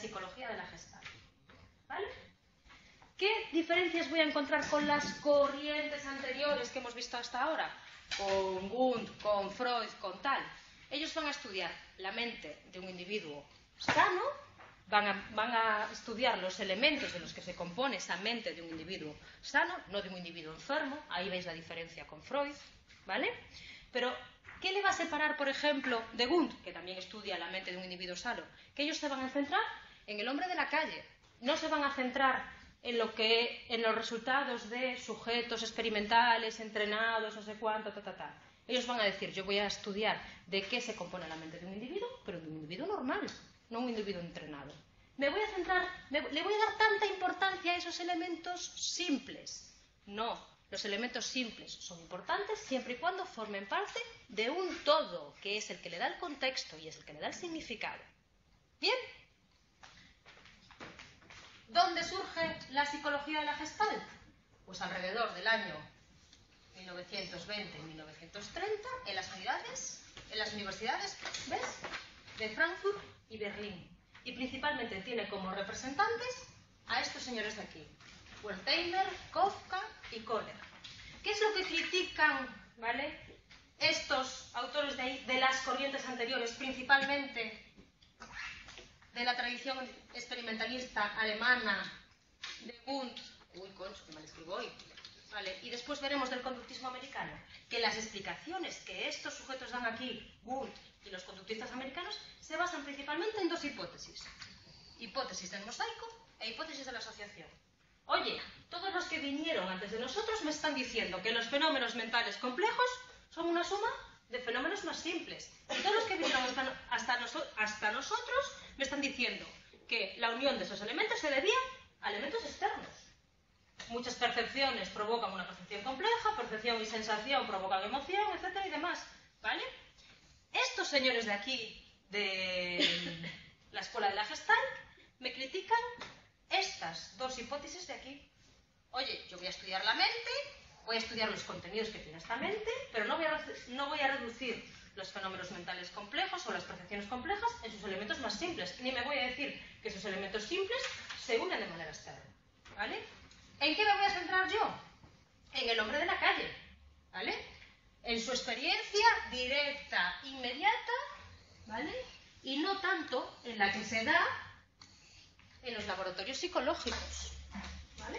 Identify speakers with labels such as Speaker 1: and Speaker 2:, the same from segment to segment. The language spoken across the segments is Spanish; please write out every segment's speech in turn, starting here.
Speaker 1: psicología de la Gestalt. ¿Vale? ¿Qué diferencias voy a encontrar con las corrientes anteriores que hemos visto hasta ahora? Con Wundt, con Freud, con tal. Ellos van a estudiar la mente de un individuo sano, van a estudiar los elementos de los que se compone esa mente de un individuo sano, no de un individuo enfermo. Ahí veis la diferencia con Freud, ¿vale? Pero, ¿qué le va a separar, por ejemplo, de Wundt, que también estudia la mente de un individuo sano? Que ellos se van a centrar en el hombre de la calle, no se van a centrar en los resultados de sujetos experimentales, entrenados, no sé cuánto, Ellos van a decir, yo voy a estudiar de qué se compone la mente de un individuo, pero de un individuo normal, no un individuo entrenado. Le voy a dar tanta importancia a esos elementos simples. No, los elementos simples son importantes siempre y cuando formen parte de un todo, que es el que le da el contexto y es el que le da el significado. ¿Bien? ¿Dónde surge la psicología de la Gestalt? Pues alrededor del año 1920 y 1930 en las universidades, ¿ves?, de Frankfurt y Berlín. Y principalmente tiene como representantes a estos señores de aquí, Wertheimer, Kafka y Kohler. ¿Qué es lo que critican, ¿vale?, estos autores de ahí, de las corrientes anteriores, principalmente de la tradición experimentalista alemana, de Wundt, que mal escribo hoy, ¿vale? Y después veremos del conductismo americano, que las explicaciones que estos sujetos dan aquí, Wundt y los conductistas americanos, se basan principalmente en dos hipótesis. Hipótesis del mosaico e hipótesis de la asociación. Oye, todos los que vinieron antes de nosotros me están diciendo que los fenómenos mentales complejos son una suma de fenómenos más simples. Y todos los que vinieron hasta nosotros me están diciendo que la unión de esos elementos se debía a elementos externos. Muchas percepciones provocan una percepción compleja, percepción y sensación provocan emoción, etcétera y demás, ¿vale? Estos señores de aquí, de la escuela de la Gestalt, me critican estas dos hipótesis de aquí. Oye, yo voy a estudiar la mente, voy a estudiar los contenidos que tiene esta mente, pero no voy a reducir los fenómenos mentales complejos o las percepciones complejas en sus elementos más simples. Ni me voy a decir que esos elementos simples se unen de manera externa, ¿vale? ¿En qué me voy a centrar yo? En el hombre de la calle, ¿vale? En su experiencia directa, inmediata, ¿vale? Y no tanto en la que se da en los laboratorios psicológicos, ¿vale?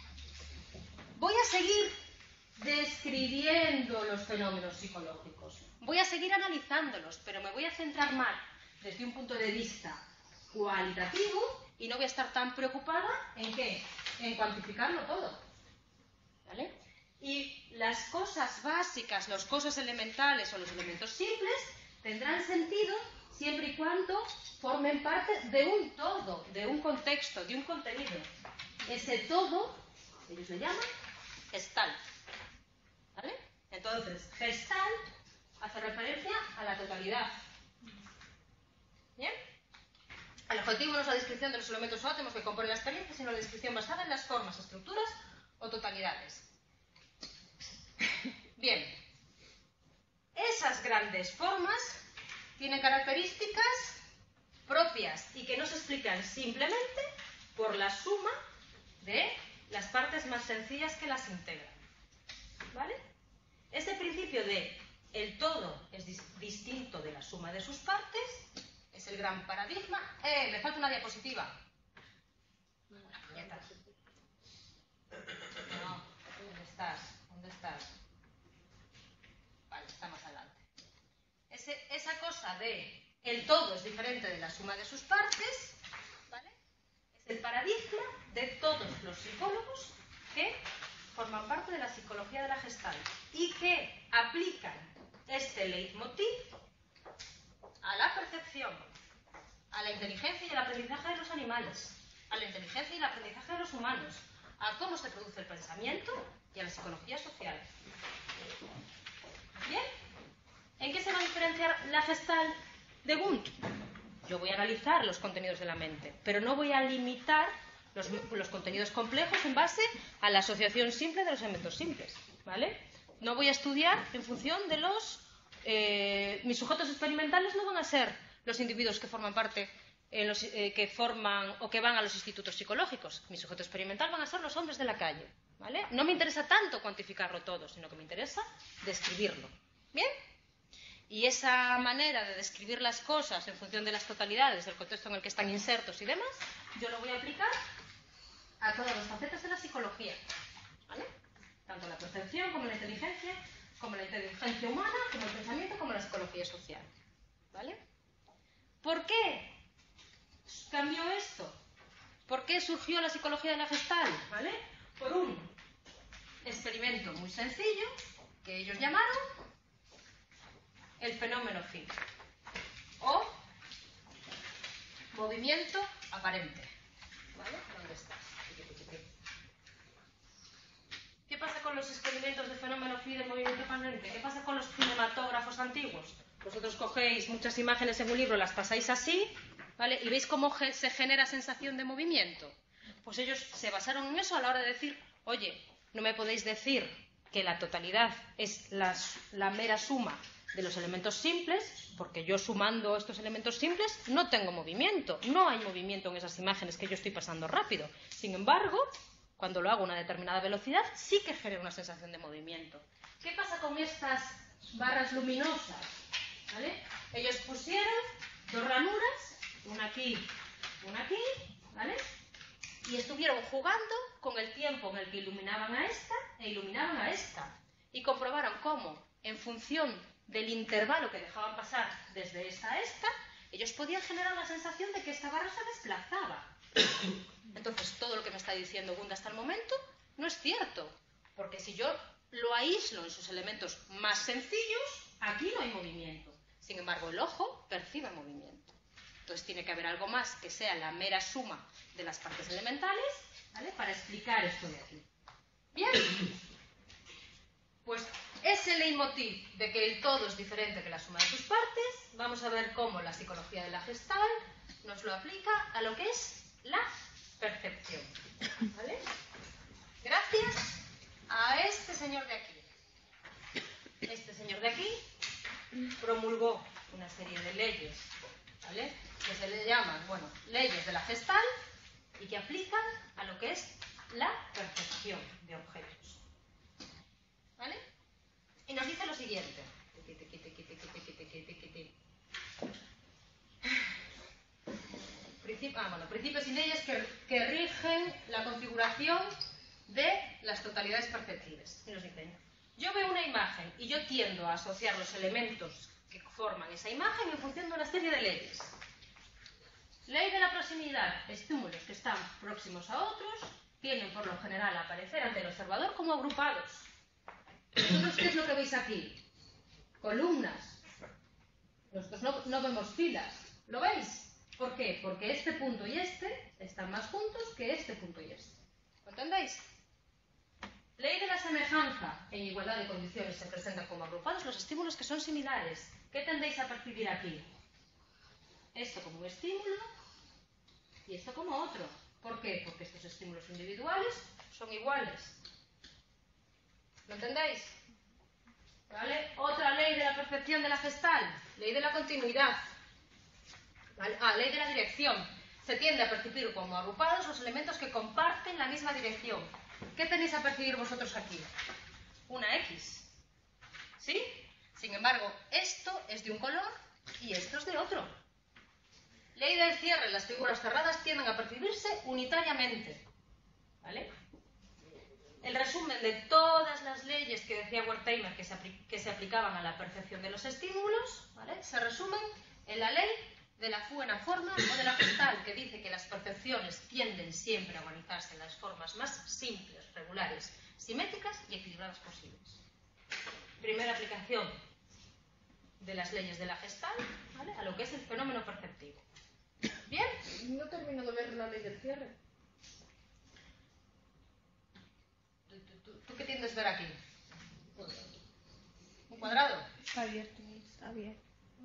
Speaker 1: Voy a seguir describiendo los fenómenos psicológicos, voy a seguir analizándolos, pero me voy a centrar más desde un punto de vista cualitativo y no voy a estar tan preocupada en ¿qué? En cuantificarlo todo, ¿vale? Y las cosas básicas, las cosas elementales o los elementos simples tendrán sentido siempre y cuando formen parte de un todo, de un contexto, de un contenido. Ese todo, ellos le llaman Gestalt, ¿vale? Entonces, Gestalt hace referencia a la totalidad. ¿Bien? El objetivo no es la descripción de los elementos o átomos que componen la experiencia, sino la descripción basada en las formas, estructuras o totalidades. Bien, esas grandes formas tienen características propias y que no se explican simplemente por la suma de las partes más sencillas que las integran, ¿vale? Este principio de el todo es distinto de la suma de sus partes es el gran paradigma. Me falta una diapositiva. Una puñeta. No, ¿dónde estás? ¿Dónde estás? Vale, está más adelante. Esa cosa de el todo es diferente de la suma de sus partes, ¿vale? Es el paradigma de todos los psicólogos que forman parte de la psicología de la Gestalt y que aplican este leitmotiv a la percepción, a la inteligencia y el aprendizaje de los animales, a la inteligencia y el aprendizaje de los humanos, a cómo se produce el pensamiento y a la psicología social. ¿Bien? ¿En qué se va a diferenciar la Gestalt de Wundt? Yo voy a analizar los contenidos de la mente, pero no voy a limitar los contenidos complejos en base a la asociación simple de los elementos simples, ¿vale? No voy a estudiar en función de los... mis sujetos experimentales no van a ser los individuos que forman parte que forman o que van a los institutos psicológicos. Mi sujeto experimental van a ser los hombres de la calle, ¿vale? No me interesa tanto cuantificarlo todo, sino que me interesa describirlo. ¿Bien? Y esa manera de describir las cosas en función de las totalidades, del contexto en el que están insertos y demás, yo lo voy a aplicar a todas las facetas de la psicología, ¿vale? Tanto la percepción como la inteligencia humana, como el pensamiento, como la psicología social, ¿vale? ¿Por qué cambió esto? ¿Por qué surgió la psicología de la Gestalt? ¿Vale? Por un experimento muy sencillo que ellos llamaron el fenómeno fin o movimiento aparente. ¿Vale? ¿Dónde estás? ¿Qué pasa con los experimentos de fenómeno fin de movimiento aparente? ¿Qué pasa con los cinematógrafos antiguos? Vosotros cogéis muchas imágenes en un libro, las pasáis así, ¿vale? Y veis cómo se genera sensación de movimiento. Pues ellos se basaron en eso a la hora de decir, oye, no me podéis decir que la totalidad es la mera suma de los elementos simples, porque yo sumando estos elementos simples no tengo movimiento. No hay movimiento en esas imágenes que yo estoy pasando rápido. Sin embargo, cuando lo hago a una determinada velocidad, sí que genera una sensación de movimiento. ¿Qué pasa con estas barras luminosas? ¿Vale? Ellos pusieron dos ranuras, una aquí, ¿vale? Y estuvieron jugando con el tiempo en el que iluminaban a esta e iluminaban a esta. Y comprobaron cómo, en función del intervalo que dejaban pasar desde esta a esta, ellos podían generar la sensación de que esta barra se desplazaba. Entonces, todo lo que me está diciendo Gunda hasta el momento no es cierto. Porque si yo lo aíslo en sus elementos más sencillos, aquí no hay movimiento. Sin embargo, el ojo percibe movimiento. Entonces tiene que haber algo más que sea la mera suma de las partes elementales, ¿vale? Para explicar esto de aquí. Bien. Pues ese leitmotiv de que el todo es diferente que la suma de sus partes, vamos a ver cómo la psicología de la Gestalt nos lo aplica a lo que es la percepción. ¿Vale? Gracias a este señor de aquí. Este señor de aquí promulgó una serie de leyes, ¿vale? Que se le llaman, bueno, leyes de la Gestalt y que aplican a lo que es la percepción de objetos. ¿Vale? Y nos dice lo siguiente. Principios y leyes que rigen la configuración de las totalidades perceptibles. Y nos dicen, yo veo una imagen y yo tiendo a asociar los elementos que forman esa imagen en función de una serie de leyes. Ley de la proximidad. Estímulos que están próximos a otros tienden por lo general a aparecer ante el observador como agrupados. Entonces, ¿qué es lo que veis aquí? Columnas. Nosotros no vemos filas. ¿Lo veis? ¿Por qué? Porque este punto y este están más juntos que este punto y este. ¿Lo entendéis? Ley de la semejanza. En igualdad de condiciones se presentan como agrupados los estímulos que son similares. ¿Qué tendéis a percibir aquí? Esto como un estímulo y esto como otro. ¿Por qué? Porque estos estímulos individuales son iguales. ¿Lo entendéis? ¿Vale? Otra ley de la percepción de la Gestalt. Ley de la continuidad. ¿Vale? Ley de la dirección. Se tiende a percibir como agrupados los elementos que comparten la misma dirección. ¿Qué tenéis a percibir vosotros aquí? Una X. ¿Sí? Sin embargo, esto es de un color y esto es de otro. Ley del cierre. Las figuras cerradas tienden a percibirse unitariamente. ¿Vale? El resumen de todas las leyes que decía Wertheimer que se aplicaban a la percepción de los estímulos, ¿vale? Se resumen en la ley de la buena forma o de la Gestalt, que dice que las percepciones tienden siempre a organizarse en las formas más simples, regulares, simétricas y equilibradas posibles. Primera aplicación de las leyes de la Gestalt, ¿vale? A lo que es el fenómeno perceptivo. ¿Bien?
Speaker 2: No termino de ver la ley del cierre.
Speaker 1: ¿Tú qué tiendes a ver aquí? ¿Un cuadrado?
Speaker 2: Está abierto, está bien.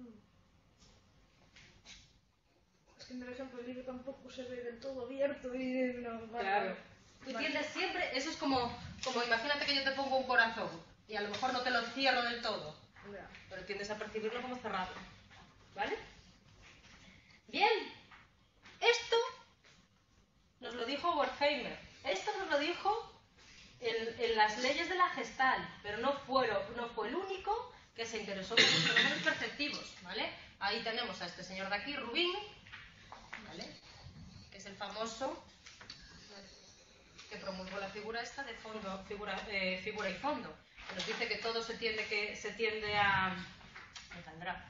Speaker 2: Es que en el ejemplo del libro tampoco se ve del todo abierto y no,
Speaker 1: Claro. Tú tiendes siempre, eso es como imagínate que yo te pongo un corazón y a lo mejor no te lo cierro del todo, pero tiendes a percibirlo como cerrado. ¿Vale? Bien. dijo Wertheimer. Esto nos lo dijo en las leyes de la Gestalt, pero no fue el único que se interesó por los fenómenos perceptivos, ¿vale? Ahí tenemos a este señor de aquí, Rubin, ¿vale? Que es el famoso que promulgó la figura esta de fondo, figura y fondo, que nos dice que todo se tiende a... ¿Me saldrá?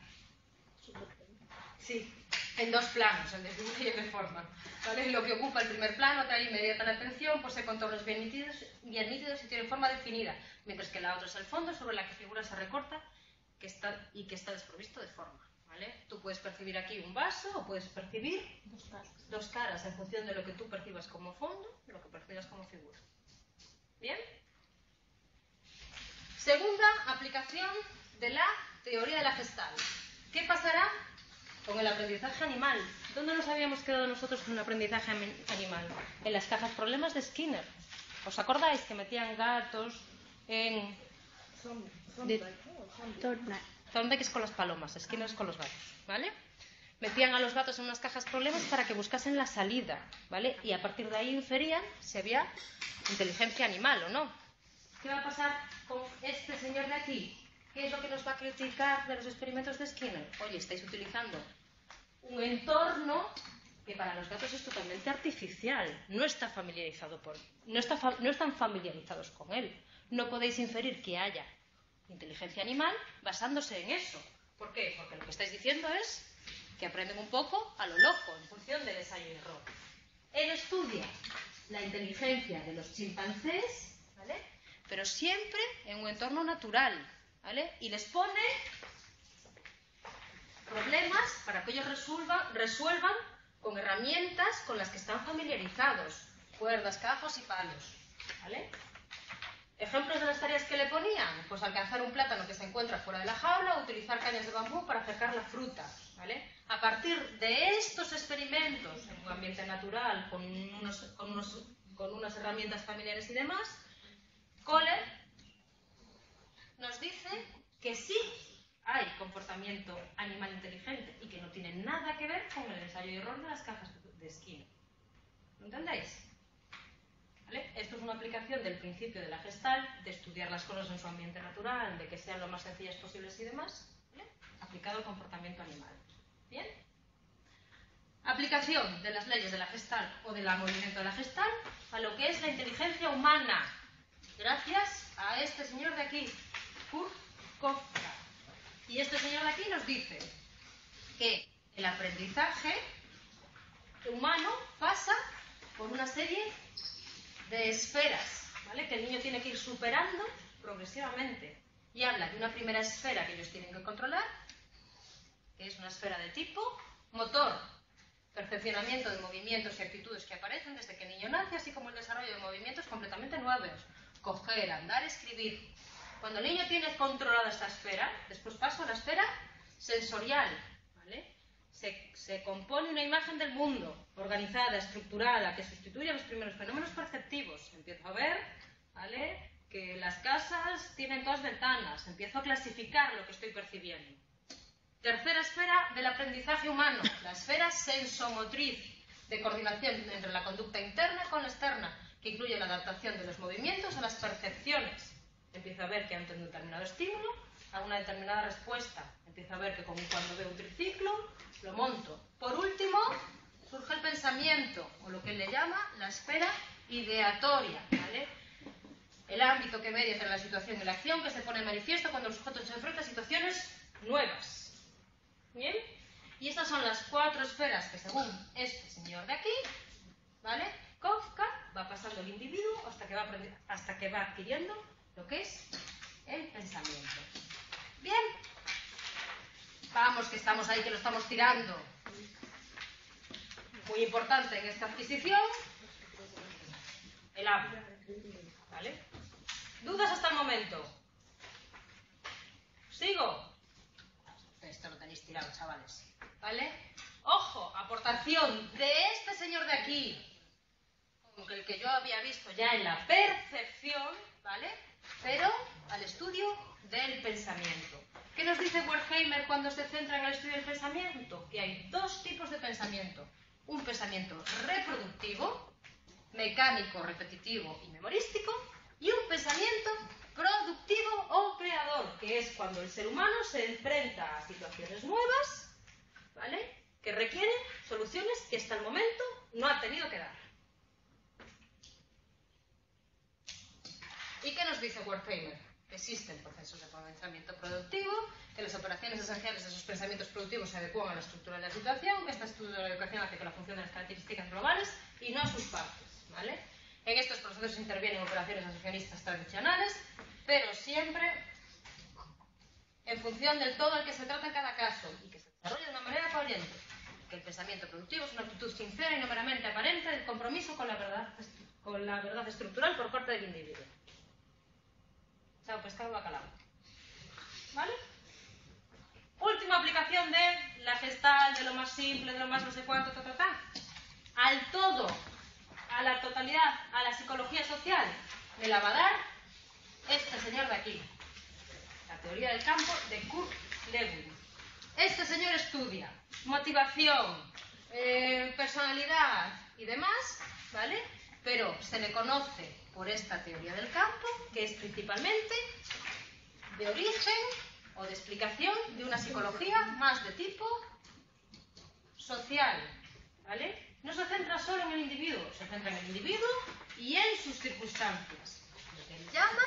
Speaker 1: Sí, en dos planos, en desdibujo y en forma, ¿vale? Lo que ocupa el primer plano atrae inmediata la atención, posee contornos bien nítidos y tiene forma definida, mientras que la otra es el fondo, sobre la que figura se recorta que está desprovisto de forma, ¿vale? Tú puedes percibir aquí un vaso o puedes percibir dos caras en función de lo que tú percibas como fondo y lo que percibas como figura. ¿Bien? Segunda aplicación de la teoría de la Gestalt. ¿Qué pasará con el aprendizaje animal? ¿Dónde nos habíamos quedado nosotros con el aprendizaje animal? En las cajas problemas de Skinner. ¿Os acordáis que metían gatos en... Thorndike es con las palomas, Skinner es con los gatos, ¿vale? Metían a los gatos en unas cajas problemas para que buscasen la salida, ¿vale? Y a partir de ahí inferían si había inteligencia animal o no. ¿Qué va a pasar con este señor de aquí? ¿Qué es lo que nos va a criticar de los experimentos de Skinner? Oye, estáis utilizando un entorno que para los gatos es totalmente artificial. No están familiarizados con él. No podéis inferir que haya inteligencia animal basándose en eso. ¿Por qué? Porque lo que estáis diciendo es que aprenden un poco a lo loco, en función del ensayo y error. Él estudia la inteligencia de los chimpancés, ¿vale? Pero siempre en un entorno natural, ¿vale? Y les pone problemas para que ellos resuelvan con herramientas con las que están familiarizados, cuerdas, cajos y palos, ¿vale? ¿Ejemplos de las tareas que le ponían? Pues alcanzar un plátano que se encuentra fuera de la jaula o utilizar cañas de bambú para acercar la fruta, ¿vale? A partir de estos experimentos en un ambiente natural, con unas herramientas familiares y demás, Kohler nos dice que sí hay comportamiento animal inteligente y que no tiene nada que ver con el ensayo y error de las cajas de Skinner. ¿Lo entendéis? ¿Vale? Esto es una aplicación del principio de la Gestalt, de estudiar las cosas en su ambiente natural, de que sean lo más sencillas posibles y demás, ¿vale? Aplicado al comportamiento animal. ¿Bien? Aplicación de las leyes de la Gestalt o del movimiento de la Gestalt a lo que es la inteligencia humana, gracias a este señor de aquí, Kurt Kofka. Y este señor de aquí nos dice que el aprendizaje humano pasa por una serie de esferas, ¿vale? Que el niño tiene que ir superando progresivamente. Y habla de una primera esfera que ellos tienen que controlar, que es una esfera de tipo motor, perfeccionamiento de movimientos y actitudes que aparecen desde que el niño nace, así como el desarrollo de movimientos completamente nuevos, coger, andar, escribir. Cuando el niño tiene controlada esta esfera, después pasa a la esfera sensorial, ¿vale? Se compone una imagen del mundo, organizada, estructurada, que sustituye a los primeros fenómenos perceptivos. Empiezo a ver, ¿vale?, que las casas tienen todas ventanas. Empiezo a clasificar lo que estoy percibiendo. Tercera esfera del aprendizaje humano, la esfera sensomotriz, de coordinación entre la conducta interna con la externa, que incluye la adaptación de los movimientos a las percepciones. Empiezo a ver que ante un determinado estímulo hago una determinada respuesta. Empiezo a ver que como cuando veo un triciclo, lo monto. Por último, surge el pensamiento, o lo que él le llama la esfera ideatoria, ¿vale? El ámbito que media entre la situación y la acción, que se pone en manifiesto cuando el sujeto se enfrenta a situaciones nuevas. ¿Bien? Y estas son las 4 esferas que, según este señor de aquí, ¿vale?, Kofka, va pasando el individuo hasta que va adquiriendo lo que es el pensamiento. Bien, vamos, que estamos ahí, que lo estamos tirando. Muy importante en esta adquisición, el habla, ¿vale? ¿Dudas hasta el momento? ¿Sigo? Esto lo tenéis tirado, chavales, ¿vale? Ojo, aportación de este señor de aquí, con el que yo había visto ya en la percepción, ¿vale?, pero al estudio del pensamiento. ¿Qué nos dice Wertheimer cuando se centra en el estudio del pensamiento? Que hay 2 tipos de pensamiento. Un pensamiento reproductivo, mecánico, repetitivo y memorístico, y un pensamiento productivo o creador, que es cuando el ser humano se enfrenta a situaciones nuevas, ¿vale?, que requieren soluciones que hasta el momento no ha tenido que dar. ¿Y qué nos dice Wertheimer? Que existen procesos de pensamiento productivo, que las operaciones esenciales de esos pensamientos productivos se adecúan a la estructura de la situación, que esta estructura de la educación hace que la función de las características globales y no sus partes, ¿vale? En estos procesos intervienen operaciones asociacionistas tradicionales, pero siempre en función del todo al que se trata en cada caso y que se desarrolla de una manera coherente. Que el pensamiento productivo es una actitud sincera y no meramente aparente del compromiso con la verdad estructural por parte del individuo. Chao, pescado, bacalao. ¿Vale? Última aplicación de la gestal, de lo más simple, de lo más no sé cuánto, al todo, a la totalidad, a la psicología social, me la va a dar este señor de aquí. La teoría del campo de Kurt Lewin. Este señor estudia motivación, personalidad y demás, ¿vale? Pero se le conoce por esta teoría del campo, que es principalmente de origen o de explicación de una psicología más de tipo social, ¿vale? No se centra solo en el individuo, se centra en el individuo y en sus circunstancias. Lo que él llama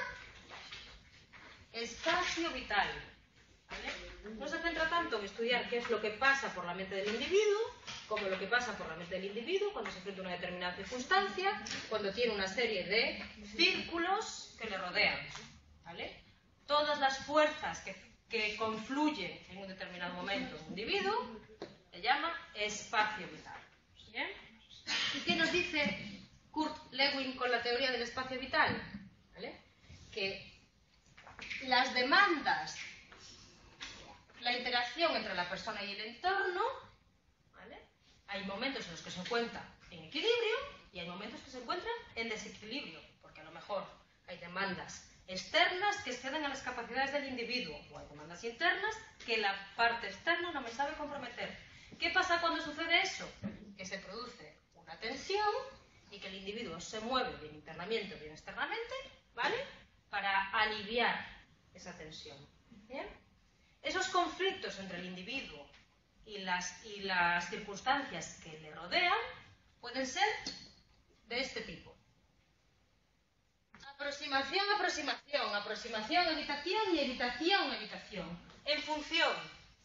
Speaker 1: espacio vital, ¿vale? No se centra tanto en estudiar qué es lo que pasa por la mente del individuo, como lo que pasa por la mente del individuo cuando se enfrenta a una determinada circunstancia, cuando tiene una serie de círculos que le rodean, ¿vale? Todas las fuerzas que confluyen en un determinado momento en un individuo se llama espacio vital. ¿Bien? ¿Y qué nos dice Kurt Lewin con la teoría del espacio vital? ¿Vale? Que las demandas, la interacción entre la persona y el entorno, ¿vale?, hay momentos en los que se encuentra en equilibrio y hay momentos que se encuentran en desequilibrio, porque a lo mejor hay demandas externas que exceden a las capacidades del individuo, o hay demandas internas que la parte externa no me sabe comprometer. ¿Qué pasa cuando sucede eso? Que se produce una tensión y que el individuo se mueve bien internamente o bien externamente, ¿vale?, para aliviar esa tensión. ¿Bien? Esos conflictos entre el individuo y las circunstancias que le rodean pueden ser de este tipo. Aproximación, aproximación, aproximación, evitación y evitación, evitación. En función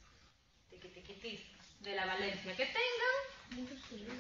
Speaker 1: de la valencia que tengan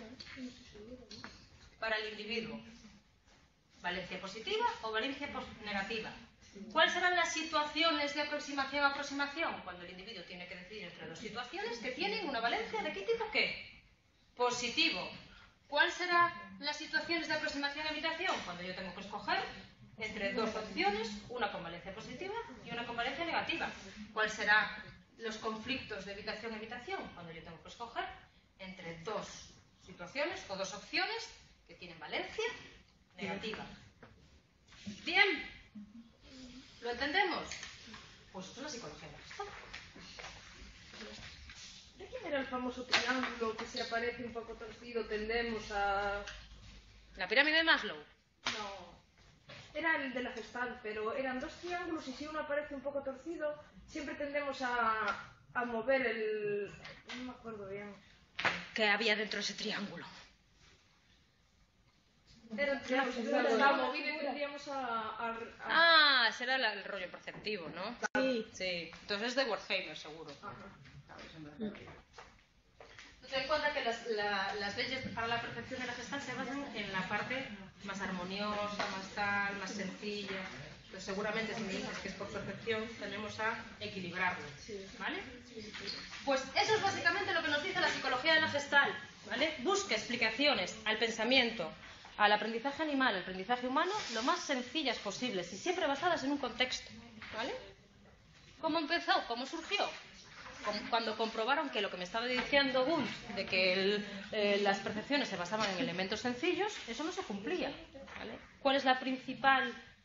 Speaker 1: para el individuo. Valencia positiva o valencia negativa. ¿Cuáles serán las situaciones de aproximación a aproximación? Cuando el individuo tiene que decidir entre dos situaciones que tienen una valencia de qué tipo qué. Positivo. ¿Cuáles serán las situaciones de aproximación a evitación? Cuando yo tengo que escoger entre dos opciones, una con valencia positiva y una con valencia negativa. ¿Cuáles serán los conflictos de evitación-evitación? Cuando yo tengo que escoger entre dos situaciones o dos opciones que tienen valencia negativa. ¿Bien? ¿Lo entendemos? Pues esto es la psicología de la gestalt.
Speaker 2: ¿De quién era el famoso triángulo que si aparece un poco torcido tendemos a...?
Speaker 1: ¿La pirámide de Maslow?
Speaker 2: No. Era el de la Gestalt, pero eran dos triángulos y si uno aparece un poco torcido, siempre tendemos a mover el... No me acuerdo bien.
Speaker 1: ¿Qué había dentro de ese triángulo?
Speaker 2: Era un triángulo, entonces estaba movido y tendríamos
Speaker 1: Ah, será el rollo perceptivo, ¿no?
Speaker 2: Sí.
Speaker 1: Sí. Entonces es de Wertheimer, seguro.
Speaker 2: Ajá.
Speaker 1: Ten en cuenta que las leyes para la percepción de la Gestalt se basan en la parte más armoniosa, más tal, más sencilla. Entonces seguramente si me dices que es por percepción, tenemos a equilibrarlo, ¿vale? Pues eso es básicamente lo que nos dice la psicología de la Gestalt, ¿vale? Busca explicaciones al pensamiento, al aprendizaje animal, al aprendizaje humano, lo más sencillas posibles y siempre basadas en un contexto, ¿vale? ¿Cómo empezó? ¿Cómo surgió? Cuando comprobaron que lo que me estaba diciendo Wundt, de que las percepciones se basaban en elementos sencillos, eso no se cumplía, ¿vale? ¿Cuál es la principal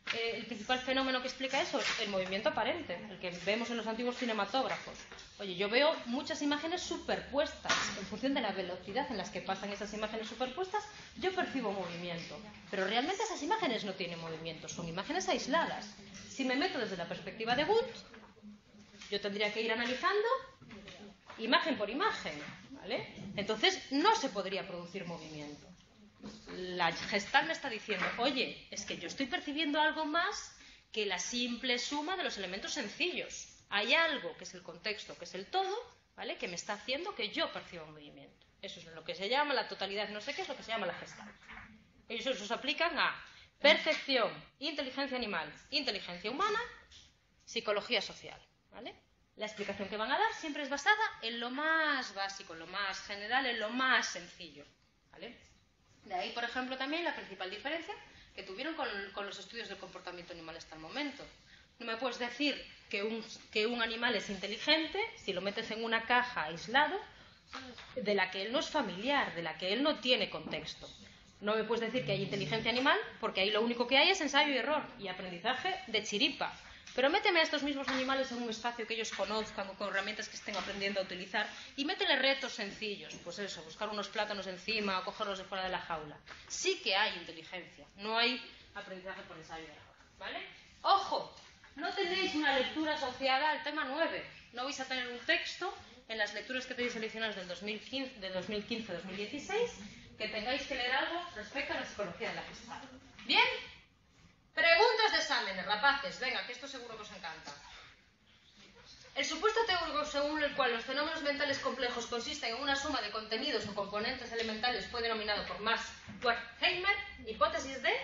Speaker 1: el principal fenómeno que explica eso es el movimiento aparente, el que vemos en los antiguos cinematógrafos. Oye, yo veo muchas imágenes superpuestas. En función de la velocidad en las que pasan esas imágenes superpuestas, yo percibo movimiento. Pero realmente esas imágenes no tienen movimiento, son imágenes aisladas. Si me meto desde la perspectiva de Wundt, yo tendría que ir analizando imagen por imagen, ¿vale? Entonces no se podría producir movimiento. La Gestalt me está diciendo, oye, es que yo estoy percibiendo algo más que la simple suma de los elementos sencillos. Hay algo que es el contexto, que es el todo, ¿vale?, que me está haciendo que yo perciba un movimiento. Eso es lo que se llama la totalidad, no sé qué, es lo que se llama la Gestalt. Ellos se aplican a percepción, inteligencia animal, inteligencia humana, psicología social, ¿vale? La explicación que van a dar siempre es basada en lo más básico, en lo más general, en lo más sencillo, ¿vale? De ahí, por ejemplo, también la principal diferencia que tuvieron con los estudios del comportamiento animal hasta el momento. No me puedes decir que un animal es inteligente si lo metes en una caja aislado de la que él no es familiar, de la que él no tiene contexto. No me puedes decir que hay inteligencia animal porque ahí lo único que hay es ensayo y error y aprendizaje de chiripa. Pero méteme a estos mismos animales en un espacio que ellos conozcan o con herramientas que estén aprendiendo a utilizar y métele retos sencillos, pues eso, buscar unos plátanos encima o cogerlos de fuera de la jaula. Sí que hay inteligencia, no hay aprendizaje por ensayo y error, ¿vale? ¡Ojo! No tenéis una lectura asociada al tema 9. No vais a tener un texto en las lecturas que tenéis seleccionadas del 2015-2016 que tengáis que leer algo respecto a la psicología de la Gestalt. ¿Bien? Preguntas de exámenes, rapaces. Venga, que esto seguro que os encanta. El supuesto teórico según el cual los fenómenos mentales complejos consisten en una suma de contenidos o componentes elementales fue denominado por Max Wertheimer hipótesis de...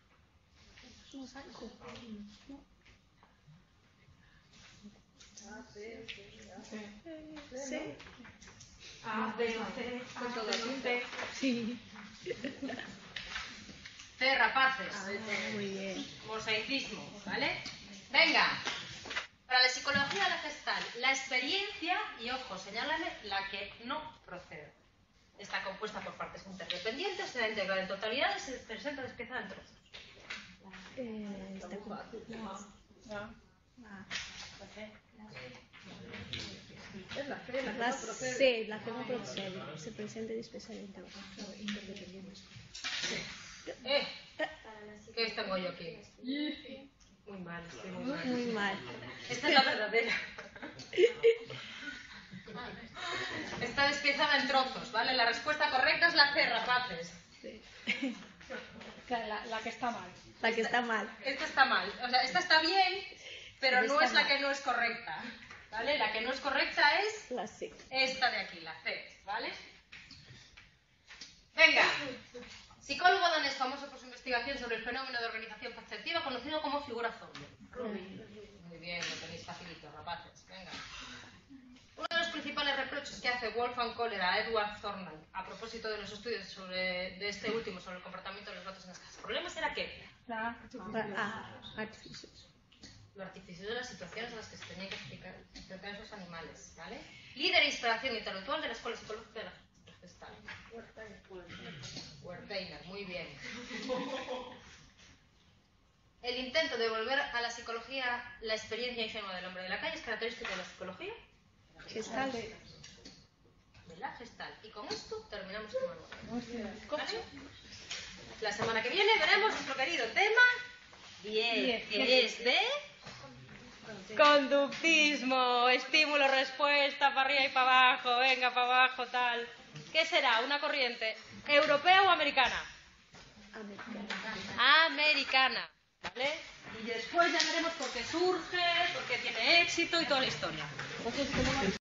Speaker 2: Sí.
Speaker 1: A, B o C, con todo C.
Speaker 2: Sí.
Speaker 1: C, rapaces.
Speaker 2: Muy bien.
Speaker 1: Mosaicismo, ¿vale? Venga. Para la psicología de la Gestalt, la experiencia, y ojo, señálame, la que no procede. Está compuesta por partes interdependientes, se da integrada en totalidad y se presenta despiezada en trozos.
Speaker 2: Es la C, la que no procede.
Speaker 3: Sí, la que no procede. Se presenta y expresa en trozos.
Speaker 1: ¿Qué tengo yo aquí? Muy mal, estoy muy mal.
Speaker 3: Muy mal.
Speaker 1: Esta es la verdadera. Está despiezada en trozos, ¿vale? La respuesta correcta es la C, rapaces.
Speaker 3: Sí.
Speaker 2: La que está mal.
Speaker 3: La que está mal.
Speaker 1: Esta está mal. O sea, esta está bien, pero no
Speaker 3: Está
Speaker 1: es la
Speaker 3: mal.
Speaker 1: que no es correcta. ¿Vale? La que no es correcta es
Speaker 3: La C.
Speaker 1: esta de aquí, la C, ¿vale? Venga. Psicólogo danés famoso por su investigación sobre el fenómeno de organización perceptiva conocido como figura Thorndike. Muy bien, lo tenéis facilito, rapaces. Venga. Uno de los principales reproches que hace Wolfgang Kohler a Edward Thorndike a propósito de los estudios de este último sobre el comportamiento de los gatos en las casas problemas era que
Speaker 3: Artificios.
Speaker 1: lo artificioso de las situaciones en las que se tenían que explicar esos animales, ¿vale? Líder e inspiración intelectual de la Escuela Psicológica de la Gestalt. Wertheimer, muy bien. El intento de volver a la psicología la experiencia ingenua del hombre de la calle es característica de la psicología
Speaker 3: Gestalt.
Speaker 1: de la Gestalt. Y con esto terminamos el manual. ¿Vale? La semana que viene veremos nuestro querido tema 10, que es de conductismo, estímulo, respuesta, para arriba y para abajo, venga, para abajo, tal. ¿Qué será? ¿Una corriente europea o americana? Americana, ¿vale? Y después ya veremos por qué surge, por qué tiene éxito y toda la historia.